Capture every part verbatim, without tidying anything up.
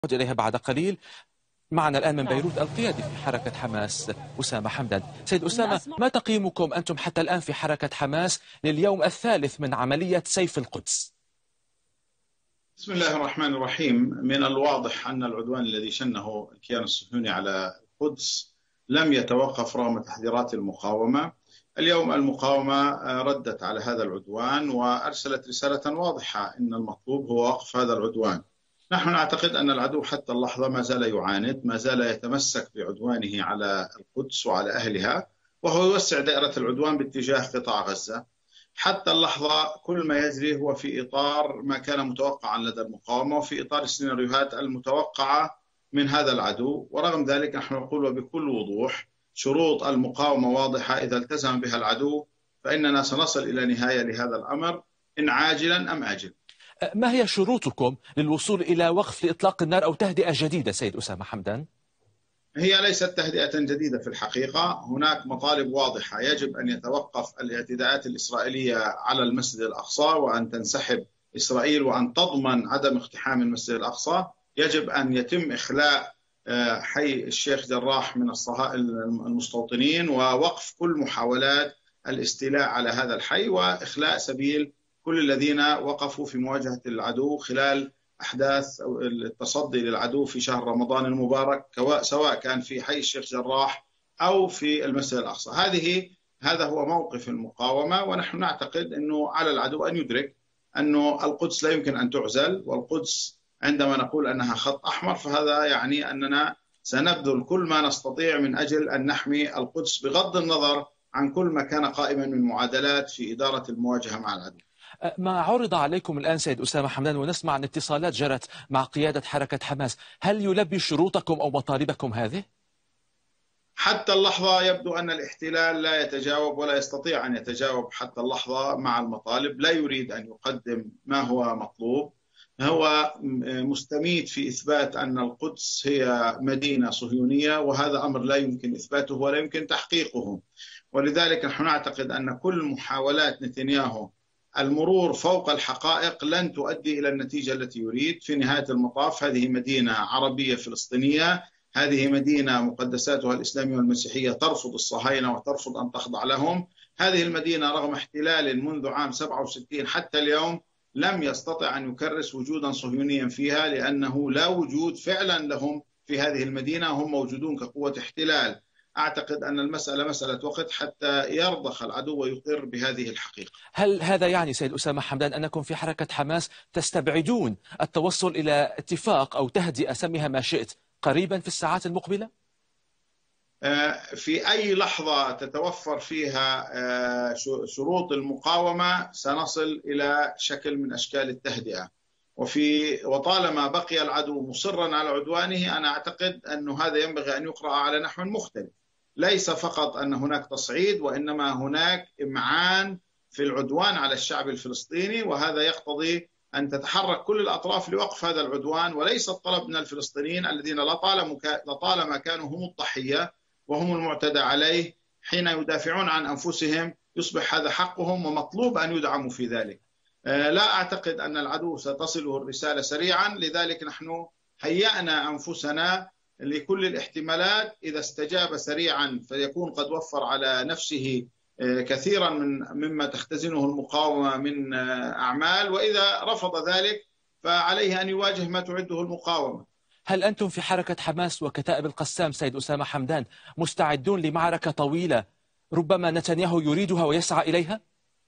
إليها بعد قليل. معنا الآن من بيروت القيادي في حركة حماس أسامة حمدان. سيد أسامة، ما تقييمكم أنتم حتى الآن في حركة حماس لليوم الثالث من عملية سيف القدس؟ بسم الله الرحمن الرحيم. من الواضح أن العدوان الذي شنه الكيان الصهيوني على القدس لم يتوقف رغم تحذيرات المقاومة. اليوم المقاومة ردت على هذا العدوان وأرسلت رسالة واضحة إن المطلوب هو وقف هذا العدوان. نحن نعتقد أن العدو حتى اللحظة ما زال يعاند، ما زال يتمسك بعدوانه على القدس وعلى أهلها، وهو يوسع دائرة العدوان باتجاه قطاع غزة. حتى اللحظة كل ما يجري هو في إطار ما كان متوقعا لدى المقاومة وفي إطار السيناريوهات المتوقعة من هذا العدو. ورغم ذلك نحن نقول وبكل وضوح شروط المقاومة واضحة، إذا التزم بها العدو فإننا سنصل إلى نهاية لهذا الأمر إن عاجلا أم آجلا. ما هي شروطكم للوصول إلى وقف لإطلاق النار أو تهدئة جديدة سيد أسامة حمدان؟ هي ليست تهدئة جديدة في الحقيقة، هناك مطالب واضحة. يجب أن يتوقف الاعتداءات الإسرائيلية على المسجد الأقصى وأن تنسحب إسرائيل وأن تضمن عدم اقتحام المسجد الأقصى. يجب أن يتم إخلاء حي الشيخ جراح من المستوطنين ووقف كل محاولات الاستيلاء على هذا الحي وإخلاء سبيل كل الذين وقفوا في مواجهة العدو خلال أحداث التصدي للعدو في شهر رمضان المبارك، سواء كان في حي الشيخ جراح أو في المسجد الأقصى. هذه هذا هو موقف المقاومة، ونحن نعتقد أنه على العدو أن يدرك أنه القدس لا يمكن أن تعزل، والقدس عندما نقول أنها خط أحمر فهذا يعني أننا سنبذل كل ما نستطيع من أجل أن نحمي القدس بغض النظر عن كل ما كان قائما من معادلات في إدارة المواجهة مع العدو. ما عرض عليكم الآن سيد أسامة حمدان ونسمع عن اتصالات جرت مع قيادة حركة حماس، هل يلبي شروطكم أو مطالبكم هذه؟ حتى اللحظة يبدو أن الاحتلال لا يتجاوب ولا يستطيع أن يتجاوب حتى اللحظة مع المطالب، لا يريد أن يقدم ما هو مطلوب. هو مستميت في إثبات أن القدس هي مدينة صهيونية، وهذا أمر لا يمكن إثباته ولا يمكن تحقيقه. ولذلك نحن نعتقد أن كل محاولات نتنياهو المرور فوق الحقائق لن تؤدي إلى النتيجة التي يريد. في نهاية المطاف هذه مدينة عربية فلسطينية، هذه مدينة مقدساتها الإسلامية والمسيحية ترفض الصهاينة وترفض أن تخضع لهم. هذه المدينة رغم احتلال منذ عام سبعة وستين حتى اليوم لم يستطع أن يكرس وجودا صهيونيا فيها، لأنه لا وجود فعلا لهم في هذه المدينة، هم موجودون كقوة احتلال. أعتقد أن المسألة مسألة وقت حتى يرضخ العدو ويقر بهذه الحقيقة. هل هذا يعني سيد أسامة حمدان أنكم في حركة حماس تستبعدون التوصل إلى اتفاق أو تهدئة سميها ما شئت قريبا في الساعات المقبلة؟ في أي لحظة تتوفر فيها شروط المقاومة سنصل إلى شكل من أشكال التهدئة. وفي وطالما بقي العدو مصرا على عدوانه أنا أعتقد أن هذا ينبغي أن يقرأ على نحو مختلف. ليس فقط أن هناك تصعيد، وإنما هناك إمعان في العدوان على الشعب الفلسطيني، وهذا يقتضي أن تتحرك كل الأطراف لوقف هذا العدوان، وليس الطلب من الفلسطينيين الذين لطالما كانوا هم الضحية وهم المعتدى عليه حين يدافعون عن أنفسهم. يصبح هذا حقهم ومطلوب أن يدعموا في ذلك. لا أعتقد أن العدو ستصله الرسالة سريعا، لذلك نحن هيأنا أنفسنا لكل الاحتمالات. إذا استجاب سريعا فيكون قد وفر على نفسه كثيرا من مما تختزنه المقاومة من أعمال، وإذا رفض ذلك فعليه أن يواجه ما تعده المقاومة. هل أنتم في حركة حماس وكتائب القسام سيد أسامة حمدان مستعدون لمعركة طويلة ربما نتنياهو يريدها ويسعى إليها؟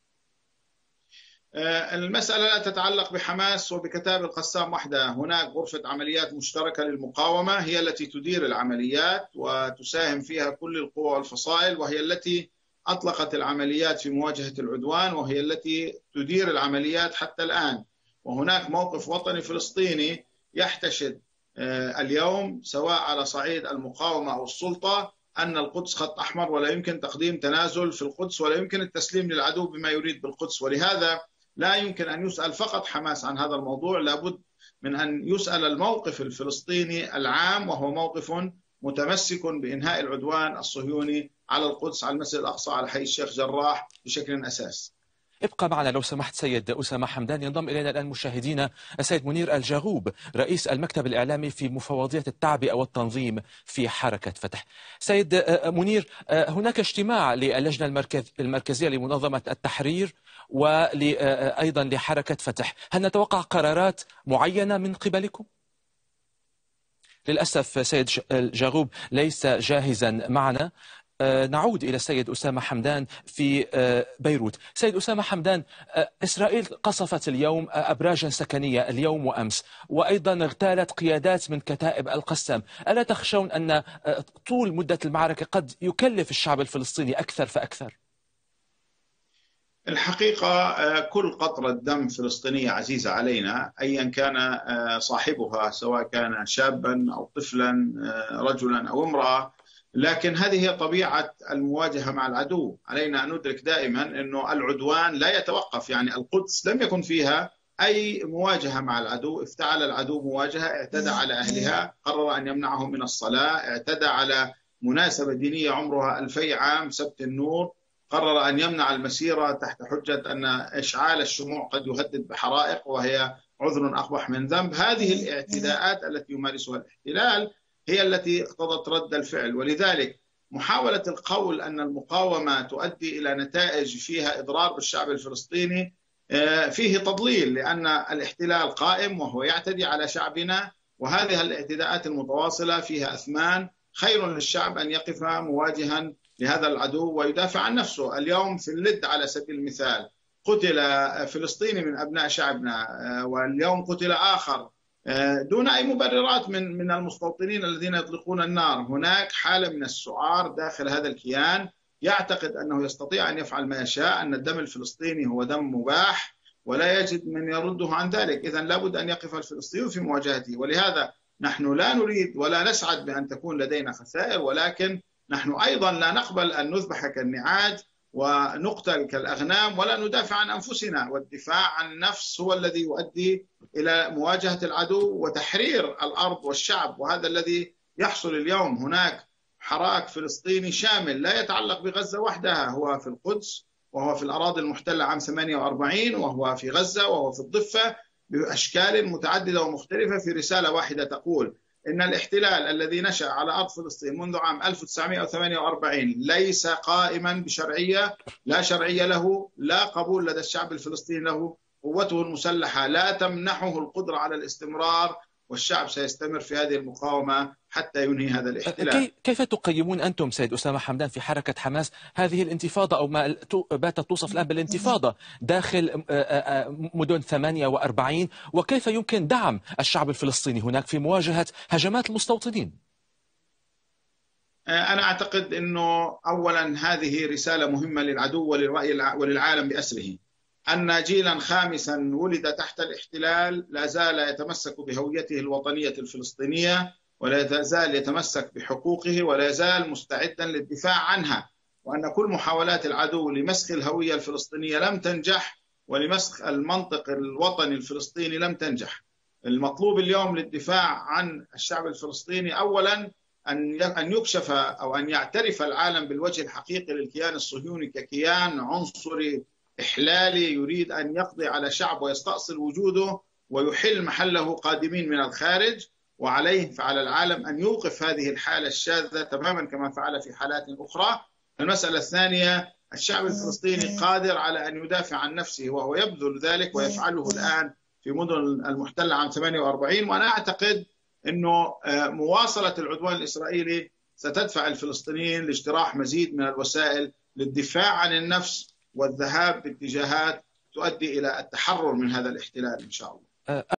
المسألة لا تتعلق بحماس وبكتائب القسام وحدها. هناك غرفة عمليات مشتركة للمقاومة هي التي تدير العمليات وتساهم فيها كل القوى والفصائل، وهي التي أطلقت العمليات في مواجهة العدوان، وهي التي تدير العمليات حتى الآن. وهناك موقف وطني فلسطيني يحتشد اليوم سواء على صعيد المقاومة أو السلطة أن القدس خط أحمر ولا يمكن تقديم تنازل في القدس ولا يمكن التسليم للعدو بما يريد بالقدس. ولهذا لا يمكن أن يسأل فقط حماس عن هذا الموضوع، لابد من أن يسأل الموقف الفلسطيني العام، وهو موقف متمسك بإنهاء العدوان الصهيوني على القدس، على المسجد الأقصى، على حي الشيخ جراح بشكل أساسي. ابقى معنا لو سمحت سيد أسامة حمدان. ينضم إلينا الآن مشاهدينا السيد منير الجاغوب، رئيس المكتب الإعلامي في مفوضية التعبئة والتنظيم في حركة فتح. سيد منير، هناك اجتماع للجنة المركز المركزية لمنظمة التحرير وأيضا لحركة فتح، هل نتوقع قرارات معينة من قبلكم؟ للأسف سيد الجاغوب ليس جاهزا معنا. نعود إلى السيد أسامة حمدان في بيروت. سيد أسامة حمدان، إسرائيل قصفت اليوم أبراجا سكنية اليوم وأمس، وأيضا اغتالت قيادات من كتائب القسام. ألا تخشون أن طول مدة المعركة قد يكلف الشعب الفلسطيني أكثر فأكثر؟ الحقيقة كل قطرة دم فلسطينية عزيزة علينا، أيا كان صاحبها، سواء كان شابا أو طفلا، رجلا أو امرأة. لكن هذه هي طبيعة المواجهة مع العدو. علينا أن ندرك دائما أنه العدوان لا يتوقف. يعني القدس لم يكن فيها أي مواجهة مع العدو، افتعل العدو مواجهة، اعتدى على أهلها، قرر أن يمنعهم من الصلاة، اعتدى على مناسبة دينية عمرها ألفي عام، سبت النور، قرر أن يمنع المسيرة تحت حجة أن إشعال الشموع قد يهدد بحرائق، وهي عذر أقبح من ذنب. هذه الاعتداءات التي يمارسها الاحتلال هي التي اقتضت رد الفعل. ولذلك محاولة القول أن المقاومة تؤدي إلى نتائج فيها إضرار بالشعب الفلسطيني فيه تضليل، لأن الاحتلال قائم وهو يعتدي على شعبنا، وهذه الاعتداءات المتواصلة فيها أثمان. خير للشعب أن يقف مواجها لهذا العدو ويدافع عن نفسه. اليوم في اللد على سبيل المثال قتل فلسطيني من أبناء شعبنا، واليوم قتل آخر دون أي مبررات من من المستوطنين الذين يطلقون النار. هناك حالة من السعار داخل هذا الكيان، يعتقد أنه يستطيع أن يفعل ما يشاء، أن الدم الفلسطيني هو دم مباح ولا يجد من يرده عن ذلك. إذن لابد أن يقف الفلسطينيون في مواجهته. ولهذا نحن لا نريد ولا نسعد بأن تكون لدينا خسائر، ولكن نحن أيضا لا نقبل أن نذبح كالنعاج ونقتل كالأغنام، ولا ندافع عن أنفسنا. والدفاع عن النفس هو الذي يؤدي إلى مواجهة العدو وتحرير الأرض والشعب، وهذا الذي يحصل اليوم. هناك حراك فلسطيني شامل لا يتعلق بغزة وحدها، هو في القدس، وهو في الأراضي المحتلة عام ثمانية وأربعين، وهو في غزة، وهو في الضفة، بأشكال متعددة ومختلفة، في رسالة واحدة تقول إن الاحتلال الذي نشأ على أرض فلسطين منذ عام ألف وتسعمئة وثمانية وأربعين ليس قائما بشرعية، لا شرعية له، لا قبول لدى الشعب الفلسطيني له. قوته المسلحة لا تمنحه القدرة على الاستمرار، والشعب سيستمر في هذه المقاومة حتى ينهي هذا الاحتلال. كيف تقيمون أنتم سيد أسامة حمدان في حركة حماس هذه الانتفاضة، أو ما باتت توصف الآن بالانتفاضة داخل مدن ثمانية وأربعين، وكيف يمكن دعم الشعب الفلسطيني هناك في مواجهة هجمات المستوطنين؟ أنا أعتقد أنه أولا هذه رسالة مهمة للعدو وللرأي وللعالم بأسره، أن جيلا خامسا ولد تحت الاحتلال لا زال يتمسك بهويته الوطنية الفلسطينية، ولا يزال يتمسك بحقوقه، ولا يزال مستعدا للدفاع عنها، وأن كل محاولات العدو لمسخ الهوية الفلسطينية لم تنجح، ولمسخ المنطق الوطني الفلسطيني لم تنجح. المطلوب اليوم للدفاع عن الشعب الفلسطيني أولا أن يكشف أو أن يعترف العالم بالوجه الحقيقي للكيان الصهيوني ككيان عنصري إحلالي يريد أن يقضي على شعب ويستأصل وجوده ويحل محله قادمين من الخارج. وعليه فعلى العالم أن يوقف هذه الحالة الشاذة تماما كما فعل في حالات أخرى. المسألة الثانية، الشعب الفلسطيني قادر على أن يدافع عن نفسه، وهو يبذل ذلك ويفعله الآن في مدن المحتلة عام ثمانية وأربعين. وأنا أعتقد أنه مواصلة العدوان الإسرائيلي ستدفع الفلسطينيين لاجتراح مزيد من الوسائل للدفاع عن النفس والذهاب باتجاهات تؤدي إلى التحرر من هذا الاحتلال إن شاء الله.